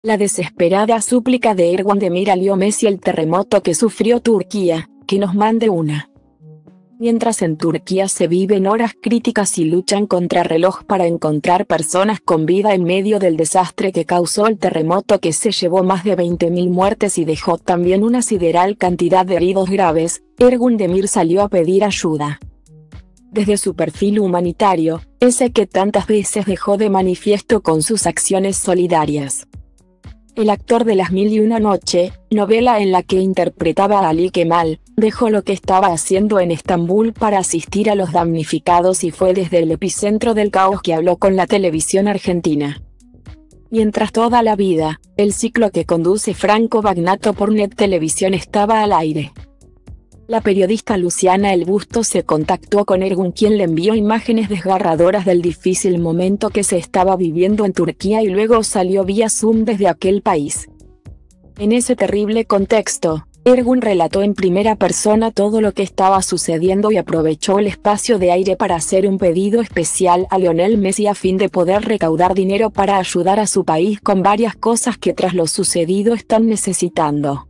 La desesperada súplica de Ergun Demir a Leo Messi el terremoto que sufrió Turquía, que nos mande una. Mientras en Turquía se viven horas críticas y luchan contra reloj para encontrar personas con vida en medio del desastre que causó el terremoto que se llevó más de 20.000 muertes y dejó también una sideral cantidad de heridos graves, Ergun Demir salió a pedir ayuda. Desde su perfil humanitario, ese que tantas veces dejó de manifiesto con sus acciones solidarias. El actor de Las mil y una noche, novela en la que interpretaba a Ali Kemal, dejó lo que estaba haciendo en Estambul para asistir a los damnificados y fue desde el epicentro del caos que habló con la televisión argentina. Mientras toda la vida, el ciclo que conduce Franco Bagnato por Net Televisión estaba al aire. La periodista Luciana El Busto se contactó con Ergun, quien le envió imágenes desgarradoras del difícil momento que se estaba viviendo en Turquía y luego salió vía Zoom desde aquel país. En ese terrible contexto, Ergun relató en primera persona todo lo que estaba sucediendo y aprovechó el espacio de aire para hacer un pedido especial a Lionel Messi a fin de poder recaudar dinero para ayudar a su país con varias cosas que tras lo sucedido están necesitando.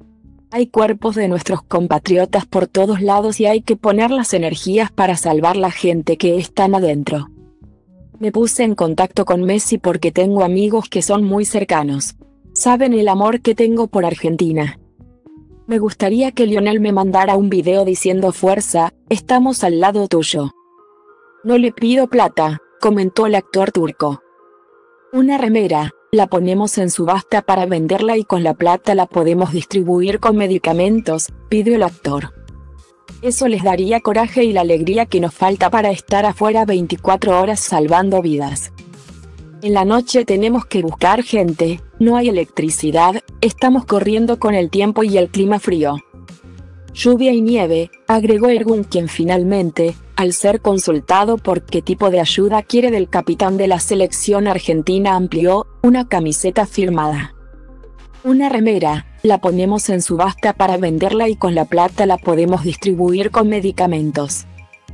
Hay cuerpos de nuestros compatriotas por todos lados y hay que poner las energías para salvar la gente que están adentro. Me puse en contacto con Messi porque tengo amigos que son muy cercanos. Saben el amor que tengo por Argentina. Me gustaría que Lionel me mandara un video diciendo fuerza, estamos al lado tuyo. No le pido plata, comentó el actor turco. Una remera. La ponemos en subasta para venderla y con la plata la podemos distribuir con medicamentos, pidió el actor. Eso les daría coraje y la alegría que nos falta para estar afuera 24 horas salvando vidas. En la noche tenemos que buscar gente, no hay electricidad, estamos corriendo con el tiempo y el clima frío. Lluvia y nieve, agregó Ergun, quien finalmente, al ser consultado por qué tipo de ayuda quiere del capitán de la selección argentina, amplió, una camiseta firmada. Una remera, la ponemos en subasta para venderla y con la plata la podemos distribuir con medicamentos.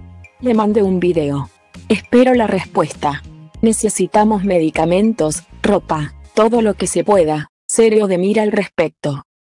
Le mandé un video. Espero la respuesta. Necesitamos medicamentos, ropa, todo lo que se pueda, serio Demir al respecto.